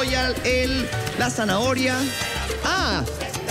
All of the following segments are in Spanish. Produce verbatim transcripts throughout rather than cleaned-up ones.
soya, el, la zanahoria. Ah,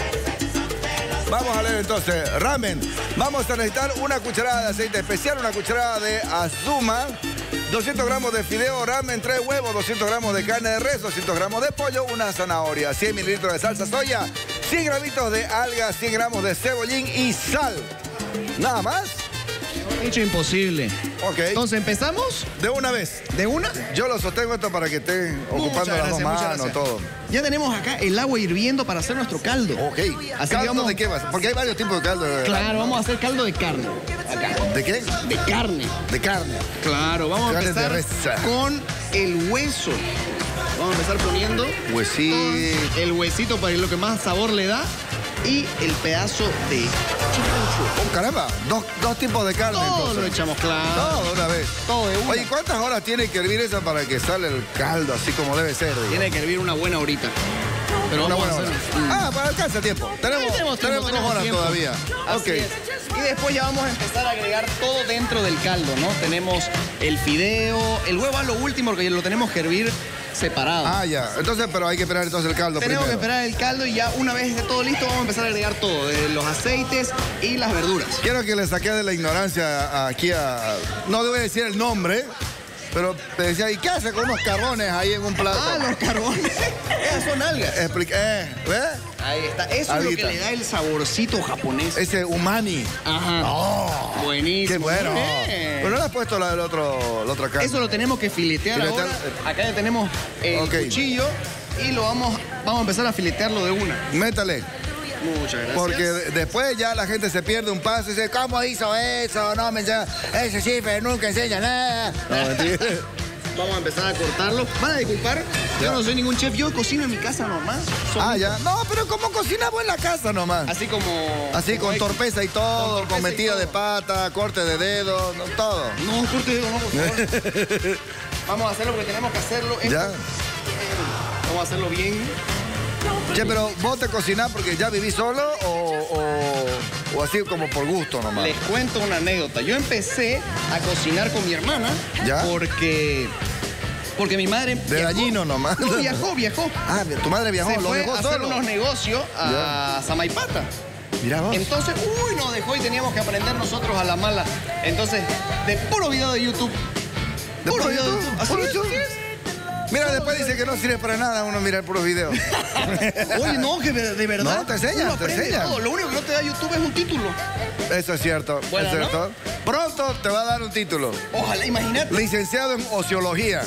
Vamos a leer entonces, ramen. Vamos a necesitar una cucharada de aceite especial, una cucharada de azuma, doscientos gramos de fideo ramen, tres huevos, doscientos gramos de carne de res, doscientos gramos de pollo, una zanahoria, cien mililitros de salsa soya, cien gramitos de algas, cien gramos de cebollín y sal. ¿Nada más? hecho imposible. Ok. Entonces, ¿empezamos? De una vez. ¿De una? Yo lo sostengo esto para que esté ocupando las dos manos, todo. Ya tenemos acá el agua hirviendo para hacer nuestro caldo. Ok. Así ¿Caldo vamos... de qué vas? Porque hay varios tipos de caldo. Claro, vamos a hacer caldo de carne. Acá. ¿De qué? De carne. De carne. Claro, vamos Carne a empezar de res. con el hueso. Vamos a empezar poniendo Huesito. el huesito para lo que más sabor le da y el pedazo de chucucho. Oh, caramba, dos, dos tipos de carne. Todo entonces. lo echamos, claro. Todo de una vez. Todo de una. Oye, ¿cuántas horas tiene que hervir esa para que salga el caldo así como debe ser? Digamos? Tiene que hervir una buena horita. Pero Una vamos buena a hora. hacer... Ah, para alcanza tiempo. Tenemos, Sí, tenemos tenemos, tiempo, dos tenemos horas tiempo. todavía. Así Ok. es. Y después ya vamos a empezar a agregar todo dentro del caldo, ¿no? Tenemos el fideo, el huevo a lo último porque lo tenemos que hervir separado. Ah, ya. Entonces, pero hay que esperar entonces el caldo Tenemos primero. que esperar el caldo y ya una vez esté todo listo vamos a empezar a agregar todo, de los aceites y las verduras. Quiero que le saque de la ignorancia aquí a... No debo decir el nombre, pero te decía, ¿y qué hace con unos carbones ahí en un plato? Ah, los carbones. Esas son algas. Explica, eh, ¿ves? Ahí está. Eso Alguita. es lo que le da el saborcito japonés. Ese umami. Ajá. Oh, Buenísimo. qué bueno. Muy bien. Pero no le has puesto la del otro, la otra carne. Eso lo tenemos que filetear Filetear. ahora. Acá ya tenemos el Ok. cuchillo y lo vamos, vamos a empezar a filetearlo de una. Métale. Muchas gracias. Porque de- después ya la gente se pierde un paso y dice, ¿cómo hizo eso? No me enseña. Ese chifre nunca enseña nada. No, mentira. Vamos a empezar a cortarlo. Van a disculpar, Ya. yo no soy ningún chef, yo cocino en mi casa nomás. Son- Ah, ya. No, pero ¿cómo cocinamos en la casa nomás? Así como... Así como con hay- torpeza y todo, Con con, torpeza y metida todo. de pata, corte de dedo, no, todo. No, corte de dedo, no, por favor. Vamos a hacerlo porque tenemos que hacerlo. Esto- Ya. Vamos a hacerlo bien. Che, pero vos te cocinás porque ya vivís solo o, o, o así como por gusto nomás. Les cuento una anécdota. Yo empecé a cocinar con mi hermana ¿Ya? porque... Porque mi madre... De viajó. gallino nomás. No, viajó, viajó. Ah, tu madre viajó, Se lo fue dejó a hacer solo. unos negocios a Ya. Samaipata. Mirá vos. Entonces, uy, nos dejó y teníamos que aprender nosotros a la mala. Entonces, de puro video de YouTube. ¿De puro video YouTube? Así ¿Puro es, YouTube? así es. Mira, después dice que no sirve para nada uno mirar puros videos. Oye, no, que de, de verdad. No, te enseñan, uno te aprende enseñan. todo. Lo único que no te da YouTube es un título. Eso es cierto, Bueno, es ¿no? cierto. Pronto te va a dar un título. Ojalá, imagínate. Licenciado en Ociología.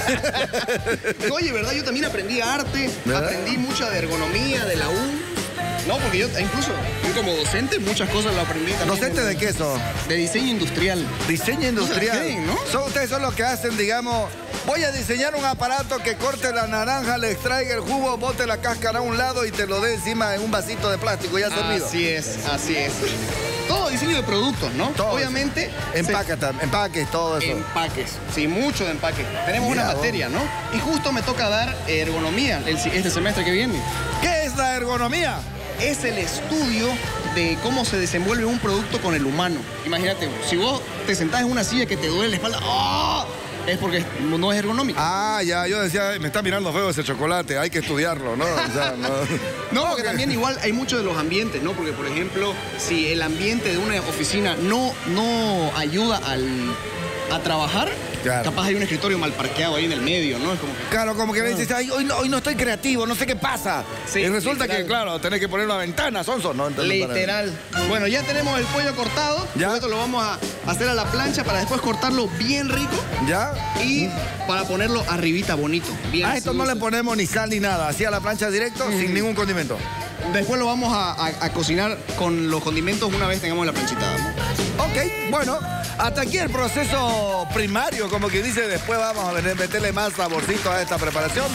Oye, ¿verdad? Yo también aprendí arte, ¿Verdad? aprendí mucha de ergonomía, de la U. No, porque yo incluso yo como docente muchas cosas lo aprendí también. ¿Docente de qué son? De diseño industrial. Diseño industrial. Sí, ¿no? Son, ustedes son los que hacen, digamos, voy a diseñar un aparato que corte la naranja, le extraiga el jugo, bote la cáscara a un lado y te lo dé encima en un vasito de plástico ya servido. Así es, así es. Todo diseño de productos, ¿no? Todo Obviamente. se- Empaca, tam- empaques, todo eso. Empaques, sí, mucho de empaque. Tenemos Mira una vos. materia, ¿no? Y justo me toca dar ergonomía el si- este semestre que viene. ¿Qué es la ergonomía? Es el estudio de cómo se desenvuelve un producto con el humano. Imagínate, si vos te sentás en una silla que te duele la espalda, ¡ah! Es porque no es ergonómico. Ah, ya, yo decía, me está mirando feo ese chocolate, hay que estudiarlo, ¿no? O sea, no. No, porque también igual hay mucho de los ambientes, ¿no? Porque, por ejemplo, si el ambiente de una oficina no, no ayuda al, a trabajar, Claro. capaz hay un escritorio mal parqueado ahí en el medio, ¿no? Es como que... Claro, como que me dices, ay, hoy no, hoy no estoy creativo, no sé qué pasa. Sí, y resulta literal. que, claro, tenés que poner una ventana, sonso, ¿no? Entonces, para- Literal. Bueno, ya tenemos el pollo cortado. Ya. Esto lo vamos a hacer a la plancha para después cortarlo bien rico ¿Ya? y para ponerlo arribita bonito. Bien A esto no le sedoso. ponemos ni sal ni nada, así a la plancha directo, sin ningún condimento. Después lo vamos a, a- a cocinar con los condimentos una vez tengamos la planchita. ¿no? Ok, bueno, hasta aquí el proceso primario, como que dice, después vamos a ver- meterle más saborcito a esta preparación.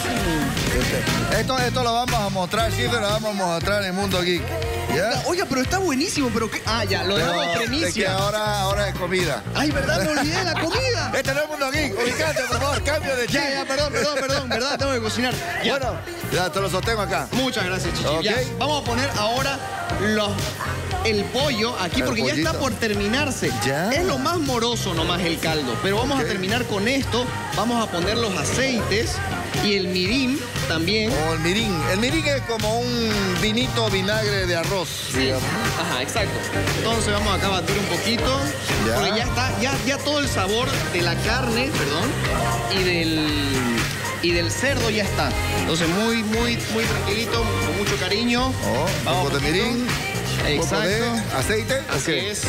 Este, Esto, esto lo vamos a mostrar, sí, lo vamos a mostrar en Mundo Geek. ¿Ya? Oiga, pero está buenísimo, pero qué... Ah, ya, lo Pero damos de que primicia. ahora, ahora es comida. Ay, ¿verdad? Me olvidé de la comida. Este no es Mundo Geek, ubicate, por favor, cambio de chip. Ya, ya, perdón, perdón, perdón, ¿verdad? Tengo que cocinar. Ya. Bueno, ya te lo sostengo acá. Muchas gracias, Chichi. Ok. Ya, vamos a poner ahora los, el pollo aquí El porque ya pollito. está por terminarse. Ya. Es lo más moroso nomás el caldo, pero vamos Ok. a terminar con esto. Vamos a poner los aceites Y el mirín también. O el mirín. El mirín es como un vinito vinagre de arroz, digamos. Ajá, exacto. Entonces vamos acá a batir un poquito. Ya. Porque ya está, ya, ya todo el sabor de la carne, perdón, y del, y del cerdo ya está. Entonces muy, muy, muy tranquilito, con mucho cariño. Oh, un Vamos poco de poquito. mirín. Un poco de Exacto. aceite. Así Ok. es.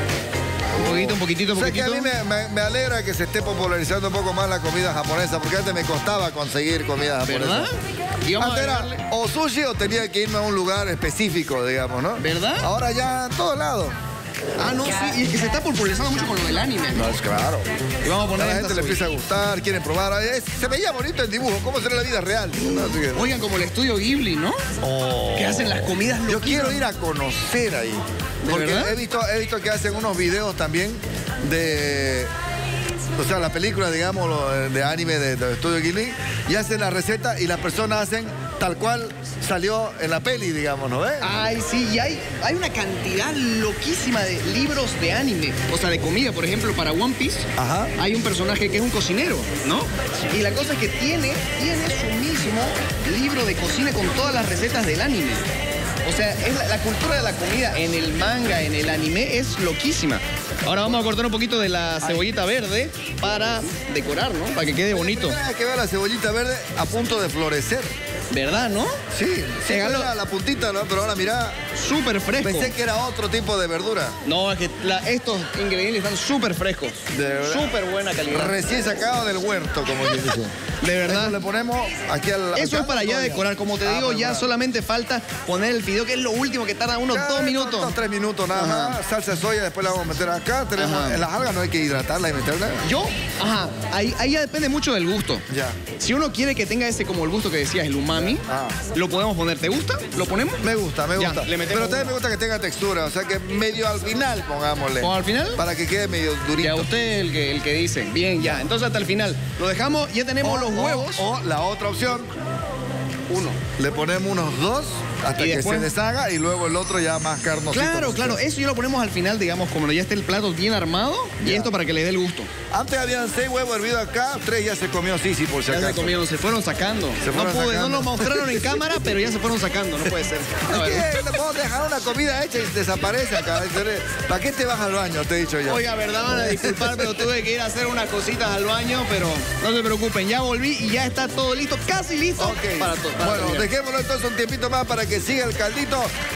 Un poquito, un poquitito, un O sea que a poquitito. mí me, me- me alegra que se esté popularizando un poco más la comida japonesa, porque antes me costaba conseguir comida japonesa. ¿Verdad? Y vamos a Antes agregarle- era o sushi o tenía que irme a un lugar específico, digamos, ¿no? ¿Verdad? Ahora ya en todos lados. Ah, no, sí. Y es que se está popularizando mucho con lo del anime. No, es claro. Y vamos a A poner la esta gente le empieza a cebolla. gustar, quieren probar. Es- se veía bonito el dibujo, ¿cómo será la vida real? ¿No? Así que- Oigan, como el estudio Ghibli, ¿no? Oh. Que hacen las comidas Yo loquísimas. quiero ir a conocer ahí. ¿De Porque verdad? he visto, he visto que hacen unos videos también de... O sea, la película, digamos, lo- de anime de, de Estudio Ghibli, y hacen la receta y las personas hacen tal cual salió en la peli, digamos, ¿no ves? Ay, sí, y hay, hay una cantidad loquísima de libros de anime, o sea, de comida. Por ejemplo, para One Piece Ajá. hay un personaje que es un cocinero, ¿no? Y la cosa es que tiene, tiene su mismo libro de cocina con todas las recetas del anime. O sea, es la, la cultura de la comida en el manga, en el anime, es loquísima. Ahora vamos a cortar un poquito de la cebollita verde para decorar, ¿no? Para que quede bonito. Tienes que ver la cebollita verde a punto de florecer. ¿Verdad, no? Sí, sí, Regalo- era la puntita, ¿no? Pero ahora mira, Súper fresco. pensé que era otro tipo de verdura. No, es que la- estos ingredientes están súper frescos. De verdad. Súper buena calidad. Recién sacado del huerto, como quien dice. De verdad. Eso le ponemos aquí al... Eso acá, es para ya ¿no? decorar. Como te Ah, digo, para ya decorar. solamente falta poner el fideo, que es lo último que tarda unos Ya, dos minutos. Dos, tres minutos nada Ajá. más. Salsa de soya, después la vamos a meter acá. Tenemos, Ajá. en las algas no hay que hidratarla y meterla. Yo, ajá, ahí, ahí ya depende mucho del gusto. Ya. Si uno quiere que tenga ese como el gusto que decías, el umami, Ah. lo podemos poner. ¿Te gusta? ¿Lo ponemos? Me gusta, me Ya, gusta. le metemos Pero también una. me gusta que tenga textura, o sea que medio al final pongámosle. ¿O al final? Para que quede medio durito. Ya usted el que, el que dice. Bien, ya. Entonces hasta el final. Lo dejamos, ya tenemos O- los o- huevos. O, la otra opción, Uno. le ponemos unos dos hasta ¿Y que después? se deshaga y luego el otro ya más carnosito. Claro, claro. Eso ya lo ponemos al final, digamos, como ya esté el plato bien armado. Y Ya. esto para que le dé el gusto. Antes habían seis huevos hervidos acá, tres ya se comió Sisi por si Ya acaso. se comieron, se fueron sacando. Se fueron no, pude, sacando. no lo mostraron en cámara, pero ya se fueron sacando. No puede ser. A ver. Es que le podemos dejar una comida hecha y desaparece acá. ¿Para qué te vas al baño? Te he dicho yo. Oiga, verdad, van a disculpar, pero tuve que ir a hacer unas cositas al baño, pero no se preocupen, ya volví y ya está todo listo, casi listo Ok. para todo. Bueno, dejémoslo entonces un tiempito más para que siga el caldito.